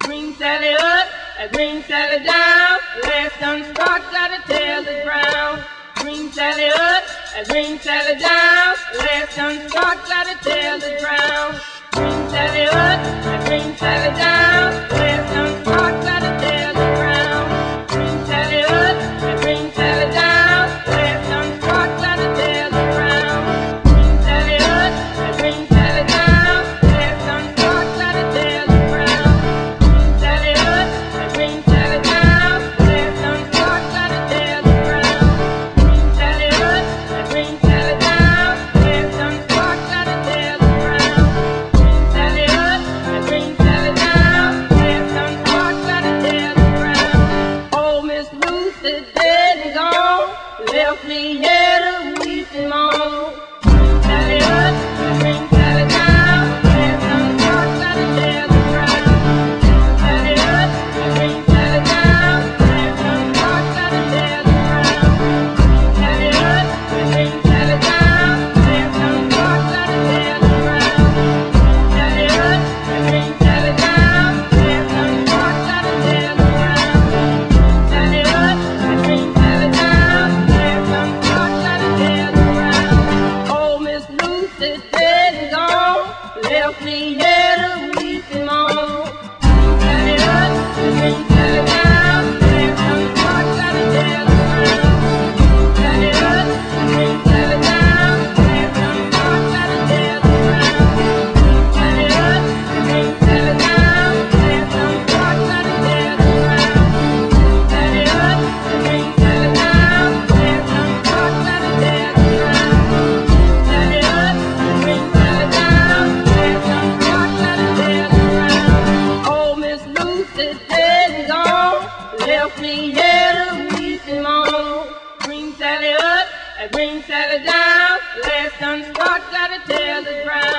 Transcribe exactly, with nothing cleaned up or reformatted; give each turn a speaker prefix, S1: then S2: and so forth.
S1: Green Sally up, a green Sally down. Last unspark got a tail that's brown. Green Sally up, a green Sally down. Last unspark got a tail that's brown. Green Sally up, a green Sally down. Last unspark got a tail that's brown. Green Sally up, a green Sally down. Last unspark got a tail that's brown. Green Sally up, a green Sally down. Last unspark got a tail that's brown. Green Sally up, a green Sally down. Last unspark got a tail that's brown. Green Sally up, a green Sally down. Last unspark got a tail that's brown. Green Sally up, a green Sally down. Last unspark got a tail that's brown. Oh, Miss Lucy dead and gone, left me here to weep and moan. Green Sally up, a green Sally down. Last unspark got a tail that's brown. Green Sally up, a green Sally down. Last unspark got a tail that's brown. Green Sally up, a green Sally down. Last unspark got a tail that's brown. Green Sally up, a green Sally down. Last unspark got a tail that's brown. Green Sally up, a green Sally down. Last unspark got a tail that's brown. Oh, Miss Lucy dead and gone, left me here to weep and moan. Green Sally up, a green Sally down. Last unspark got a tail that's brown. Green Sally up, a green Sally down. Last unspark got a tail that's brown. Green Sally up, a green Sally down. Last unspark got a tail that's brown. Green Sally up, a green Sally down. Last unspark got a tail that's brown. Green Sally up, a green Sally down. Last unspark got a tail that's brown. Oh, Miss Lucy dead and gone, left me here to weep and moan. Green Sally up, a green Sally down. Last unspark got a tail that's brown.